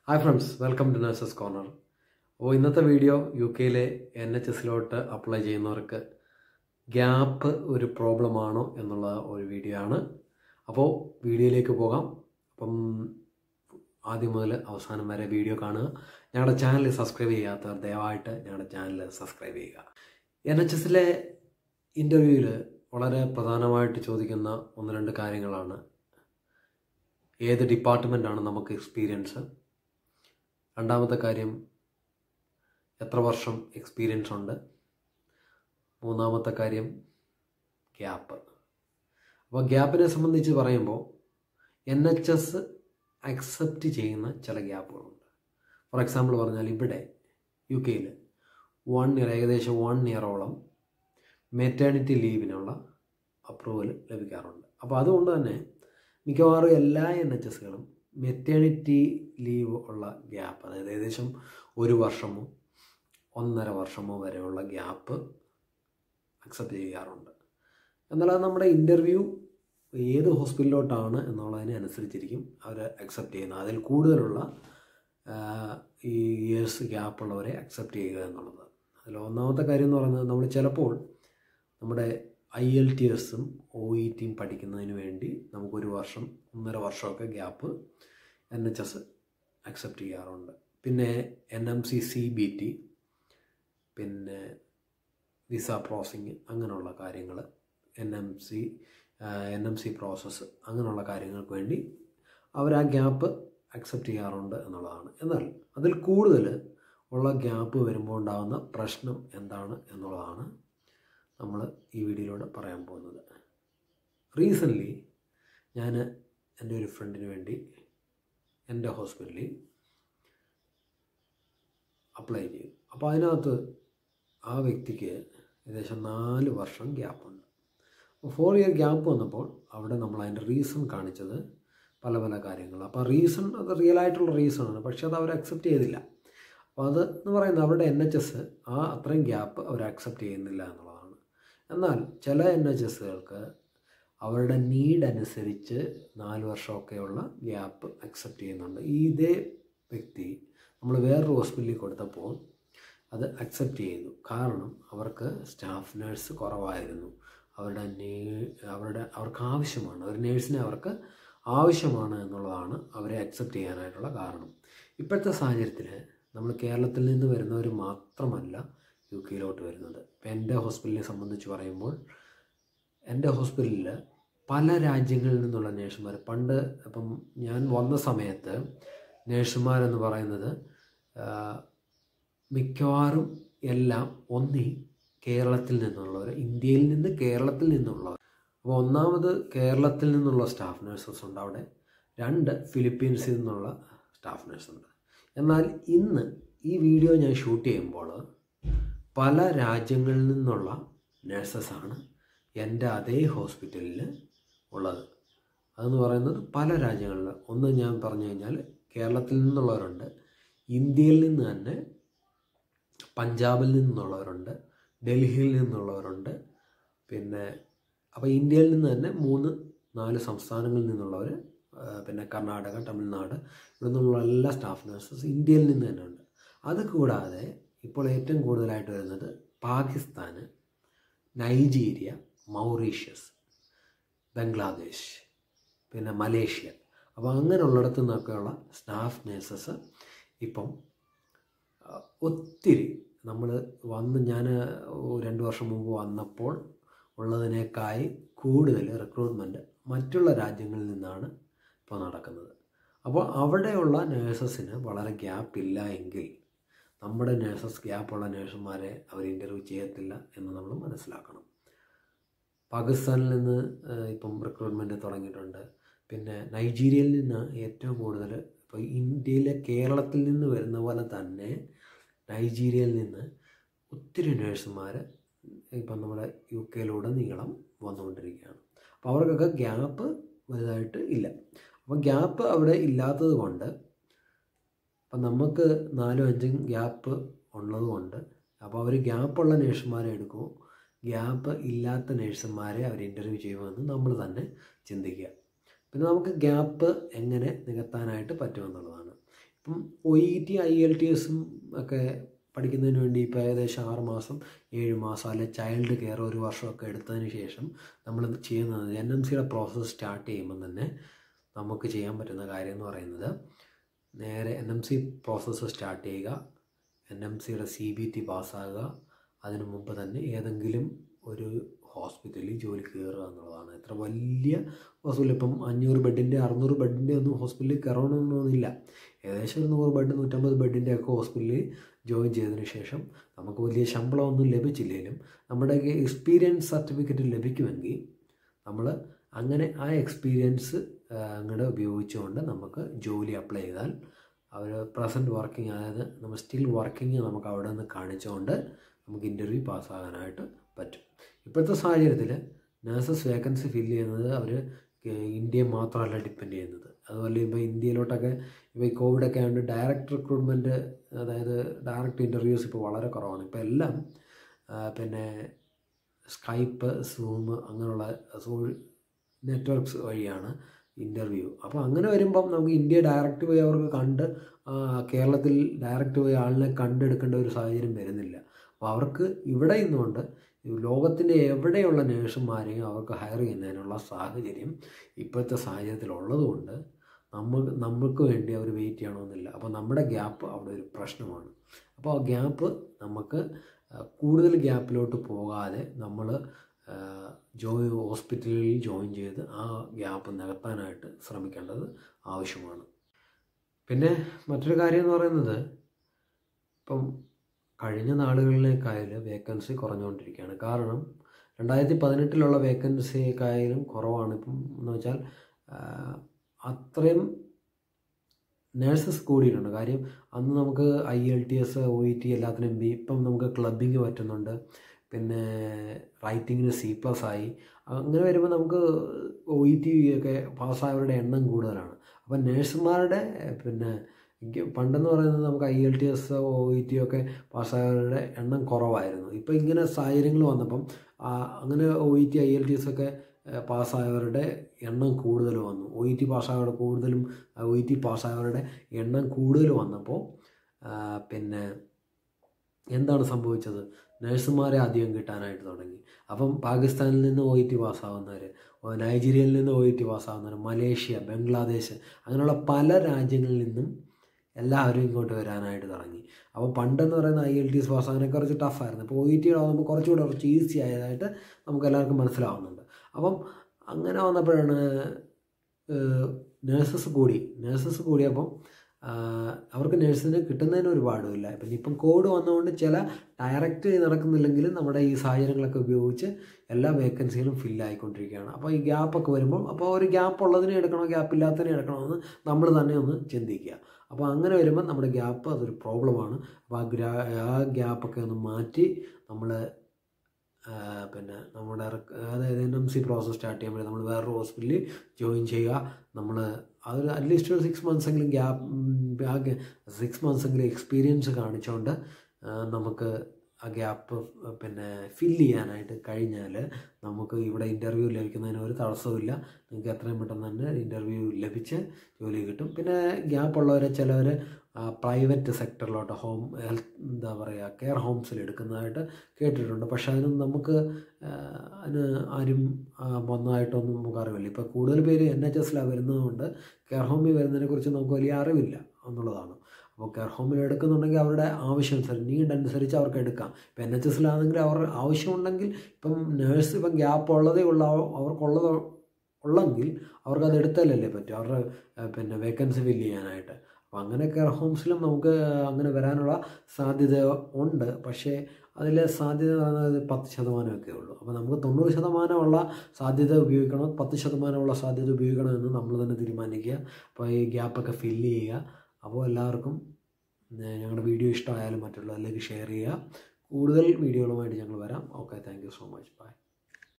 Hi friends, welcome to Nurses Corner. അപ്പോൾ ഇന്നത്തെ video യുകെയിലെ NHSലോട്ട് അപ്ലൈ ചെയ്യുന്നവർക്ക് ഗ്യാപ്പ് ഒരു പ്രോബ്ലം ആണോ എന്നുള്ള ഒരു വീഡിയോ ആണ്. അപ്പോൾ വീഡിയോയിലേക്ക് പോകാം. അപ്പം ആദ്യം മുതൽ അവസാനം വരെ വീഡിയോ കാണുക. ഞങ്ങളുടെ ചാനൽ സബ്സ്ക്രൈബ് ചെയ്യാത്തവർ ദയവായിട്ട് ഞങ്ങളുടെ ചാനൽ സബ്സ്ക്രൈബ് ചെയ്യുക. NHSലെ ഇൻ്റർവ്യൂവിൽ വളരെ പ്രധാനമായിട്ട് ചോദിക്കുന്ന ഒന്ന് രണ്ട് കാര്യങ്ങളാണ്: ഏത് ഡിപ്പാർട്ട്മെൻറ്റാണ് നമുക്ക് എക്സ്പീരിയൻസ്, രണ്ടാമത്തെ കാര്യം എത്ര വർഷം എക്സ്പീരിയൻസ് ഉണ്ട്, മൂന്നാമത്തെ കാര്യം ഗ്യാപ്പ്. അപ്പോൾ ഗ്യാപ്പിനെ സംബന്ധിച്ച് പറയുമ്പോൾ NHS അക്സെപ്റ്റ് ചെയ്യുന്ന ചില ഗ്യാപ്പുകളുണ്ട്. ഫോർ എക്സാമ്പിൾ പറഞ്ഞാൽ ഇവിടെ യുകെയിൽ 1 ഇയർ, ഏകദേശം 1 ഇയറോളം മെറ്റേണിറ്റി ലീവിനുള്ള അപ്രൂവൽ ലഭിക്കാറുണ്ട്. അപ്പോൾ അതുകൊണ്ട് തന്നെ മിക്കവാറും എല്ലാ NHSകളും മെറ്റേണിറ്റി ലീവ് ഉള്ള ഗ്യാപ്പ്, അതായത് ഏകദേശം 1 വർഷമോ 1.5 വർഷമോ വരെയുള്ള ഗ്യാപ്പ് അക്സെപ്റ്റ് ചെയ്യാറുണ്ട്. എന്നാൽ അത് നമ്മുടെ ഇൻ്റർവ്യൂ ഏത് ഹോസ്പിറ്റലിലോട്ടാണ് എന്നുള്ളതിനെ അനുസരിച്ചിരിക്കും അവർ അക്സെപ്റ്റ് ചെയ്യുന്നത്. അതിൽ കൂടുതലുള്ള ഈ ഇയേഴ്സ് ഗ്യാപ്പുള്ളവരെ അക്സെപ്റ്റ് ചെയ്യുക എന്നുള്ളത്. അതിൽ ഒന്നാമത്തെ കാര്യം എന്ന് പറയുന്നത്, നമ്മൾ ചിലപ്പോൾ നമ്മുടെ IELTSഉം OETയും പഠിക്കുന്നതിന് വേണ്ടി നമുക്ക് 1 വർഷം 1.5 വർഷമൊക്കെ ഗ്യാപ്പ് NHS അക്സെപ്റ്റ് ചെയ്യാറുണ്ട്. പിന്നെ NMC CBT, പിന്നെ വിസ പ്രോസസ്സിങ്, അങ്ങനെയുള്ള കാര്യങ്ങൾ, NMC പ്രോസസ്സ്, അങ്ങനെയുള്ള കാര്യങ്ങൾക്ക് വേണ്ടി അവർ ആ ഗ്യാപ്പ് അക്സെപ്റ്റ് ചെയ്യാറുണ്ട് എന്നുള്ളതാണ്. എന്നാൽ അതിൽ കൂടുതൽ ഉള്ള ഗ്യാപ്പ് വരുമ്പോൾ ഉണ്ടാകുന്ന പ്രശ്നം എന്താണ് എന്നുള്ളതാണ് നമ്മൾ ഈ വീഡിയോയിലൂടെ പറയാൻ പോകുന്നത്. റീസെൻ്റ്ലി ഞാൻ എൻ്റെ ഒരു ഫ്രണ്ടിന് വേണ്ടി എൻ്റെ ഹോസ്പിറ്റലിൽ അപ്ലൈ ചെയ്തു. അപ്പോൾ അതിനകത്ത് ആ വ്യക്തിക്ക് ഏകദേശം 4 വർഷം ഗ്യാപ്പുണ്ട്. അപ്പോൾ 4 ഇയർ ഗ്യാപ്പ് വന്നപ്പോൾ അവിടെ നമ്മൾ അതിൻ്റെ റീസൺ കാണിച്ചത് പല പല കാര്യങ്ങൾ. അപ്പോൾ റീസൺ അത് റിയലായിട്ടുള്ള റീസണാണ്, പക്ഷെ അത് അവർ അക്സെപ്റ്റ് ചെയ്തില്ല. അപ്പോൾ അത് എന്ന് പറയുന്നത് അവരുടെ NHS അത്രയും ഗ്യാപ്പ് അവർ അക്സെപ്റ്റ് ചെയ്യുന്നില്ല എന്നുള്ളതാണ്. എന്നാൽ ചില NHSകൾക്ക് അവരുടെ നീഡ് അനുസരിച്ച് 4 വർഷമൊക്കെയുള്ള ഗ്യാപ്പ് അക്സെപ്റ്റ് ചെയ്യുന്നുണ്ട്. ഇതേ വ്യക്തി നമ്മൾ വേറൊരു ഹോസ്പിറ്റലിൽ കൊടുത്തപ്പോൾ അത് അക്സെപ്റ്റ് ചെയ്തു. കാരണം അവർക്ക് സ്റ്റാഫ് നേഴ്സ് കുറവായിരുന്നു. അവർക്ക് ആവശ്യമാണ്, ഒരു നേഴ്സിനെ അവർക്ക് ആവശ്യമാണ് എന്നുള്ളതാണ് അവരെ അക്സെപ്റ്റ് ചെയ്യാനായിട്ടുള്ള കാരണം. ഇപ്പോഴത്തെ സാഹചര്യത്തിൽ നമ്മൾ കേരളത്തിൽ നിന്ന് വരുന്നവർ മാത്രമല്ല യുകെയിലോട്ട് വരുന്നത്. ഇപ്പം എൻ്റെ ഹോസ്പിറ്റലിനെ സംബന്ധിച്ച് പറയുമ്പോൾ എൻ്റെ ഹോസ്പിറ്റലിൽ പല രാജ്യങ്ങളിൽ നിന്നുള്ള നേഴ്സുമാർ, പണ്ട് ഇപ്പം ഞാൻ വന്ന സമയത്ത് നേഴ്സുമാരെന്ന് പറയുന്നത് മിക്കവാറും എല്ലാം ഒന്നി കേരളത്തിൽ നിന്നുള്ളവർ, ഇന്ത്യയിൽ നിന്ന് കേരളത്തിൽ നിന്നുള്ളവർ. അപ്പോൾ ഒന്നാമത് കേരളത്തിൽ നിന്നുള്ള സ്റ്റാഫ് നേഴ്സസ് ഉണ്ട് അവിടെ, 2 ഫിലിപ്പീൻസിൽ നിന്നുള്ള സ്റ്റാഫ് നേഴ്സുണ്ട്. എന്നാൽ ഇന്ന് ഈ വീഡിയോ ഞാൻ ഷൂട്ട് ചെയ്യുമ്പോൾ പല രാജ്യങ്ങളിൽ നിന്നുള്ള നേഴ്സസാണ് എൻ്റെ അതേ ഹോസ്പിറ്റലിൽ ഉള്ളത്. അതെന്ന് പറയുന്നത് പല രാജ്യങ്ങളിൽ, ഒന്ന് ഞാൻ പറഞ്ഞു കഴിഞ്ഞാൽ കേരളത്തിൽ നിന്നുള്ളവരുണ്ട്, ഇന്ത്യയിൽ നിന്ന് തന്നെ പഞ്ചാബിൽ നിന്നുള്ളവരുണ്ട്, ഡൽഹിയിൽ നിന്നുള്ളവരുണ്ട്, പിന്നെ അപ്പോൾ ഇന്ത്യയിൽ നിന്ന് തന്നെ 3-4 സംസ്ഥാനങ്ങളിൽ നിന്നുള്ളവർ, പിന്നെ കർണാടക, തമിഴ്നാട്, ഇവിടെ നിന്നുള്ള എല്ലാ സ്റ്റാഫ് നഴ്സസ് ഇന്ത്യയിൽ നിന്ന് തന്നെ ഉണ്ട്. അത് കൂടാതെ ഇപ്പോൾ ഏറ്റവും കൂടുതലായിട്ട് വരുന്നത് പാകിസ്ഥാൻ, നൈജീരിയ, മൗറീഷ്യസ്, ബംഗ്ലാദേശ്, പിന്നെ മലേഷ്യ. അപ്പോൾ അങ്ങനെയുള്ളിടത്തു നിന്നൊക്കെയുള്ള സ്റ്റാഫ് നേഴ്സസ് ഇപ്പം ഒത്തിരി നമ്മൾ ഞാൻ 2 വർഷം മുമ്പ് വന്നപ്പോൾ ഉള്ളതിനേക്കായി കൂടുതൽ റിക്രൂട്ട്മെൻറ്റ് മറ്റുള്ള രാജ്യങ്ങളിൽ നിന്നാണ് ഇപ്പോൾ നടക്കുന്നത്. അപ്പോൾ അവിടെയുള്ള നേഴ്സസിന് വളരെ ഗ്യാപ്പില്ല എങ്കിൽ നമ്മുടെ നേഴ്സസ്, ഗ്യാപ്പുള്ള നേഴ്സുമാരെ അവർ ഇൻ്റർവ്യൂ ചെയ്യത്തില്ല എന്ന് നമ്മൾ മനസ്സിലാക്കണം. പാകിസ്ഥാനിൽ നിന്ന് ഇപ്പം റിക്രൂട്ട്മെൻറ്റ് തുടങ്ങിയിട്ടുണ്ട്. പിന്നെ നൈജീരിയയിൽ നിന്ന് ഏറ്റവും കൂടുതൽ, ഇപ്പോൾ ഇന്ത്യയിലെ കേരളത്തിൽ നിന്ന് വരുന്ന പോലെ തന്നെ നൈജീരിയയിൽ നിന്ന് ഒത്തിരി നേഴ്സുമാർ ഇപ്പം നമ്മുടെ യുകെയിലൂടെ നീളം വന്നുകൊണ്ടിരിക്കുകയാണ്. അപ്പോൾ അവർക്കൊക്കെ ഗ്യാപ്പ് വലുതായിട്ട് ഇല്ല. അപ്പോൾ ഗ്യാപ്പ് അവിടെ ഇല്ലാത്തത് കൊണ്ട്, അപ്പം നമുക്ക് 4-5 ഗ്യാപ്പ് ഉള്ളത് കൊണ്ട്, അപ്പോൾ അവർ ഗ്യാപ്പുള്ള നേഴ്സുമാരെ എടുക്കുമോ, ഗ്യാപ്പ് ഇല്ലാത്ത നേഴ്സുമാരെ അവർ ഇൻ്റർവ്യൂ ചെയ്യുമെന്ന് നമ്മൾ തന്നെ ചിന്തിക്കുക. പിന്നെ നമുക്ക് ഗ്യാപ്പ് എങ്ങനെ നികത്താനായിട്ട് പറ്റുമെന്നുള്ളതാണ്. ഇപ്പം OET IELTS ഒക്കെ പഠിക്കുന്നതിന് വേണ്ടി ഇപ്പോൾ ഏകദേശം 6 മാസം 7 മാസം അല്ലെങ്കിൽ ചൈൽഡ് കെയർ 1 വർഷമൊക്കെ എടുത്തതിന് ശേഷം നമ്മൾ ചെയ്യുന്നത് NMCയുടെ പ്രോസസ്സ് സ്റ്റാർട്ട് ചെയ്യുമ്പം തന്നെ നമുക്ക് ചെയ്യാൻ പറ്റുന്ന കാര്യം എന്ന് പറയുന്നത് നേരെ NMC പ്രോസസ്സ് സ്റ്റാർട്ട് ചെയ്യുക, NMCയുടെ CBT പാസ്സാകുക, അതിനു മുമ്പ് തന്നെ ഏതെങ്കിലും ഒരു ഹോസ്പിറ്റലിൽ ജോലി കയറുക എന്നുള്ളതാണ്. എത്ര വലിയ ഹോസ്പിറ്റൽ, ഇപ്പം 500 ബെഡിൻ്റെ 600 ബെഡിൻ്റെ ഒന്നും ഹോസ്പിറ്റലിൽ കയറണമെന്നൊന്നുമില്ല. ഏകദേശം ഒരു 100 ബെഡ് 150 ബെഡിൻ്റെ ഒക്കെ ഹോസ്പിറ്റലിൽ ജോയിൻ ചെയ്തതിന് ശേഷം നമുക്ക് വലിയ ശമ്പളമൊന്നും ലഭിച്ചില്ലെങ്കിലും നമ്മുടെ എക്സ്പീരിയൻസ് സർട്ടിഫിക്കറ്റ് ലഭിക്കുമെങ്കിൽ നമ്മൾ അങ്ങനെ ആ എക്സ്പീരിയൻസ് അങ്ങോട്ട് ഉപയോഗിച്ചുകൊണ്ട് നമുക്ക് ജോലി അപ്ലൈ ചെയ്താൽ അവർ പ്രസൻറ്റ് വർക്കിംഗ്, അതായത് നമ്മൾ സ്റ്റിൽ വർക്കിംഗ് നമുക്ക് അവിടെ നിന്ന് കാണിച്ചുകൊണ്ട് നമുക്ക് ഇൻ്റർവ്യൂ പാസ്സാകാനായിട്ട് പറ്റും. ഇപ്പോഴത്തെ സാഹചര്യത്തിൽ നഴ്സസ് വേക്കൻസി ഫില്ല് ചെയ്യുന്നത് അവർ ഇന്ത്യയെ മാത്രമല്ല ഡിപ്പെൻഡ് ചെയ്യുന്നത്. അതുപോലെ ഇപ്പോൾ ഇന്ത്യയിലോട്ടൊക്കെ ഇപ്പോൾ ഈ കോവിഡൊക്കെ ആയതുകൊണ്ട് ഡയറക്റ്റ് റിക്രൂട്ട്മെൻറ്റ്, അതായത് ഡയറക്റ്റ് ഇൻ്റർവ്യൂസ് ഇപ്പോൾ വളരെ കുറവാണ്. ഇപ്പോൾ എല്ലാം പിന്നെ സ്കൈപ്പ്, സൂം അങ്ങനെയുള്ള നെറ്റ്വർക്ക്സ് വഴിയാണ് ഇൻ്റർവ്യൂ. അപ്പോൾ അങ്ങനെ വരുമ്പം നമുക്ക് ഇന്ത്യ ഡയറക്റ്റ് പോയി അവർക്ക് കണ്ട് കേരളത്തിൽ ഡയറക്റ്റ് പോയി ആളിനെ കണ്ടെടുക്കേണ്ട ഒരു സാഹചര്യം വരുന്നില്ല. അപ്പോൾ അവർക്ക് ഇവിടെ നിന്നുകൊണ്ട് ലോകത്തിൻ്റെ എവിടെയുള്ള നേഴ്സുമാരെയും അവർക്ക് ഹയർ ചെയ്യുന്നതിനുള്ള സാഹചര്യം ഇപ്പോഴത്തെ സാഹചര്യത്തിലുള്ളതുകൊണ്ട് നമുക്ക് വേണ്ടി അവർ വെയിറ്റ് ചെയ്യണമെന്നില്ല. അപ്പോൾ നമ്മുടെ ഗ്യാപ്പ് അവിടെ ഒരു പ്രശ്നമാണ്. അപ്പോൾ ആ ഗ്യാപ്പ് നമുക്ക് കൂടുതൽ ഗ്യാപ്പിലോട്ട് പോകാതെ നമ്മൾ ഹോസ്പിറ്റലിൽ ജോയിൻ ചെയ്ത് ആ ഗ്യാപ്പ് നികത്താനായിട്ട് ശ്രമിക്കേണ്ടത് ആവശ്യമാണ്. പിന്നെ മറ്റൊരു കാര്യം എന്ന് പറയുന്നത്, ഇപ്പം കഴിഞ്ഞ നാളുകളിലേക്കായാലും വേക്കൻസി കുറഞ്ഞുകൊണ്ടിരിക്കുകയാണ്. കാരണം 2018 വേക്കൻസിയേക്കായാലും കുറവാണ് ഇപ്പം. എന്ന് വെച്ചാൽ അത്രയും നേഴ്സസ് കൂടിയിട്ടുണ്ട്. കാര്യം അന്ന് നമുക്ക് IELTS OET എല്ലാത്തിനും ഇപ്പം നമുക്ക് ക്ലബിങ് പറ്റുന്നുണ്ട്, പിന്നെ റൈറ്റിങ്ങിന് C+ ആയി. അങ്ങനെ വരുമ്പോൾ നമുക്ക് OET ഒക്കെ പാസ്സായവരുടെ എണ്ണം കൂടുതലാണ്. അപ്പം നേഴ്സുമാരുടെ പിന്നെ പണ്ടെന്ന് പറയുന്നത് നമുക്ക് IELTS OET ഒക്കെ പാസ്സായവരുടെ എണ്ണം കുറവായിരുന്നു. ഇപ്പോൾ ഇങ്ങനെ സാഹചര്യങ്ങൾ വന്നപ്പം അങ്ങനെ OET IELTS ഒക്കെ പാസ്സായവരുടെ എണ്ണം കൂടുതൽ വന്നു. OET പാസ്സായവരുടെ എണ്ണം കൂടുതൽ വന്നപ്പോൾ പിന്നെ എന്താണ് സംഭവിച്ചത്? നഴ്സുമാരെ അധികം കിട്ടാനായിട്ട് തുടങ്ങി. അപ്പം പാകിസ്ഥാനിൽ നിന്ന് OET പാസ്സാവുന്നവർ, നൈജീരിയയിൽ നിന്ന് OET പാസ്സാവുന്നവർ, മലേഷ്യ, ബംഗ്ലാദേശ് അങ്ങനെയുള്ള പല രാജ്യങ്ങളിൽ നിന്നും എല്ലാവരും ഇങ്ങോട്ട് വരാനായിട്ട് തുടങ്ങി. അപ്പോൾ പണ്ടെന്ന് പറയുന്ന IELTS പാസ്സാകാനൊക്കെ കുറച്ച് ടഫായിരുന്നു. അപ്പോൾ OET ആകുമ്പോൾ കുറച്ച് ഈസി ആയതായിട്ട് നമുക്ക് എല്ലാവർക്കും മനസ്സിലാവുന്നുണ്ട്. അപ്പം അങ്ങനെ വന്നപ്പോഴാണ് നേഴ്സസ് കൂടിയപ്പം അവർക്ക് നേഴ്സിന് കിട്ടുന്നതിന് ഒരു പാടുമില്ല. ഇപ്പം കോവിഡ് വന്നതുകൊണ്ട് ചില ഡയറക്റ്റ് നടക്കുന്നില്ലെങ്കിലും നമ്മുടെ ഈ സാഹചര്യങ്ങളൊക്കെ ഉപയോഗിച്ച് എല്ലാ വേക്കൻസികളും ഫില്ലായിക്കൊണ്ടിരിക്കുകയാണ്. അപ്പോൾ ഈ ഗ്യാപ്പൊക്കെ വരുമ്പോൾ അപ്പോൾ ഒരു ഗ്യാപ്പ് ഉള്ളതിനെ എടുക്കണോ ഗ്യാപ്പ് ഇല്ലാത്തതിനെ എടുക്കണമെന്ന് നമ്മൾ തന്നെ ഒന്ന് ചിന്തിക്കുക. അപ്പോൾ അങ്ങനെ വരുമ്പോൾ നമ്മുടെ ഗ്യാപ്പ് അതൊരു പ്രോബ്ലമാണ്. അപ്പോൾ ആ ഗ്യാപ്പൊക്കെ ഒന്ന് മാറ്റി നമ്മൾ പിന്നെ നമ്മുടെ അതായത് NMC പ്രോസസ് സ്റ്റാർട്ട് ചെയ്യുമ്പോൾ നമ്മൾ വേറൊരു ഹോസ്പിറ്റലിൽ ജോയിൻ ചെയ്യുക. നമ്മൾ അതൊരു അറ്റ്ലീസ്റ്റ് ഒരു 6 മന്ത്സെങ്കിലും 6 മന്ത്സെങ്കിലും എക്സ്പീരിയൻസ് കാണിച്ചുകൊണ്ട് നമുക്ക് ആ ഗ്യാപ്പ് പിന്നെ ഫില്ല് ചെയ്യാനായിട്ട് കഴിഞ്ഞാൽ നമുക്ക് ഇവിടെ ഇൻ്റർവ്യൂ ലഭിക്കുന്നതിന് ഒരു തടസ്സമില്ല. നിങ്ങൾക്ക് എത്രയും പെട്ടെന്ന് തന്നെ ഇൻ്റർവ്യൂ ലഭിച്ച് ജോലി കിട്ടും. പിന്നെ ഗ്യാപ്പുള്ളവരെ ചിലവർ പ്രൈവറ്റ് സെക്ടറിലോട്ട് കെയർ ഹോംസിൽ എടുക്കുന്നതായിട്ട് കേട്ടിട്ടുണ്ട്. പക്ഷേ അതിനൊന്നും നമുക്ക് ആരും വന്നതായിട്ടൊന്നും നമുക്ക് അറിവില്ല. ഇപ്പോൾ കൂടുതൽ പേര് NHSലാണ് വരുന്നതുകൊണ്ട് കെയർ ഹോമിൽ വരുന്നതിനെക്കുറിച്ച് നമുക്ക് വലിയ അറിവില്ല എന്നുള്ളതാണ്. അപ്പോൾ കെയർ ഹോമിൽ എടുക്കുന്നുണ്ടെങ്കിൽ അവരുടെ നീഡ് അനുസരിച്ച് അവർക്ക് എടുക്കാം. ഇപ്പം NHSലാണെങ്കിൽ അവർ ആവശ്യമുണ്ടെങ്കിൽ ഇപ്പം നേഴ്സ് ഇപ്പം ഗ്യാപ്പ് ഉള്ളതേ ഉള്ളെങ്കിൽ അവർക്കത് എടുത്താലല്ലേ പറ്റും അവരുടെ പിന്നെ വേക്കൻസി ഫില്ല് ചെയ്യാനായിട്ട്. അപ്പോൾ അങ്ങനെ കെയർ ഹോംസിലും നമുക്ക് അങ്ങനെ വരാനുള്ള സാധ്യത ഉണ്ട്. പക്ഷേ അതിൽ സാധ്യത പറയുന്നത് 10% ഉള്ളൂ. അപ്പോൾ നമുക്ക് 90% സാധ്യത ഉപയോഗിക്കണോ 10% സാധ്യത ഉപയോഗിക്കണമെന്ന് നമ്മൾ തന്നെ തീരുമാനിക്കുക. അപ്പോൾ ഈ ഗ്യാപ്പൊക്കെ ഫില്ല് ചെയ്യുക. അപ്പോൾ എല്ലാവർക്കും ഞങ്ങളുടെ വീഡിയോ ഇഷ്ടമായാലും മറ്റുള്ളവരിലേക്ക് ഷെയർ ചെയ്യുക. കൂടുതൽ വീഡിയോകളുമായിട്ട് ഞങ്ങൾ വരാം. Okay, thank you so much. By.